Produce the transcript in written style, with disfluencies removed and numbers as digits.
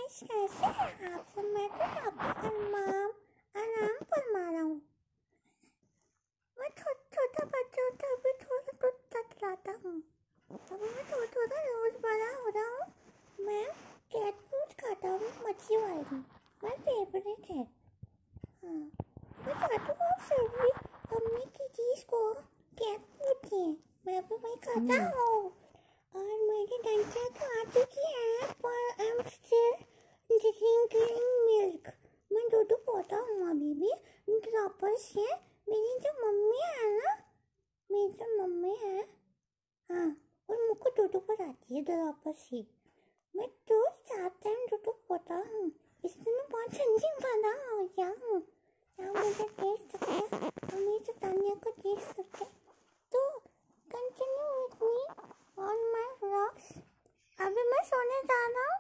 Guys, कैसे हैं आप सब। मैं तो आपको आराम फरमा रहा हूँ। मैं छोटा बच्चा हूँ तो अभी थोड़ा दूध तकलाता हूँ। अभी मैं थोड़ा रोज बड़ा हो रहा हूँ। मैं कैट फूड खाता हूँ, मच्छी वाली मेरा फेवरेट है। हाँ, मैं चाहती हूँ आप सभी अम्मी की चीज़ को कैट फूड दें। मैं भी वही खाता हूँ और मेरी डंचा तो आ चुकी है, पर I am still drinking milk. मैं दूध पीता हूँ अभी भी ड्रॉपर से। मेरी जो मम्मी है ना, मेरी जो मम्मी है, हाँ, और मुझको दूध पीती है ड्रॉपर से। मैं तो 4 टाइम दूध पीता हूँ, इसलिए मैं बहुत ठंडी बना हो गया हूँ। क्या मुझे टेस्ट सकते हैं, हमें से तानिया को टेस्ट सकते हैं। तो continue with me on my vlogs. अभी मैं सोने जा रहा हूँ।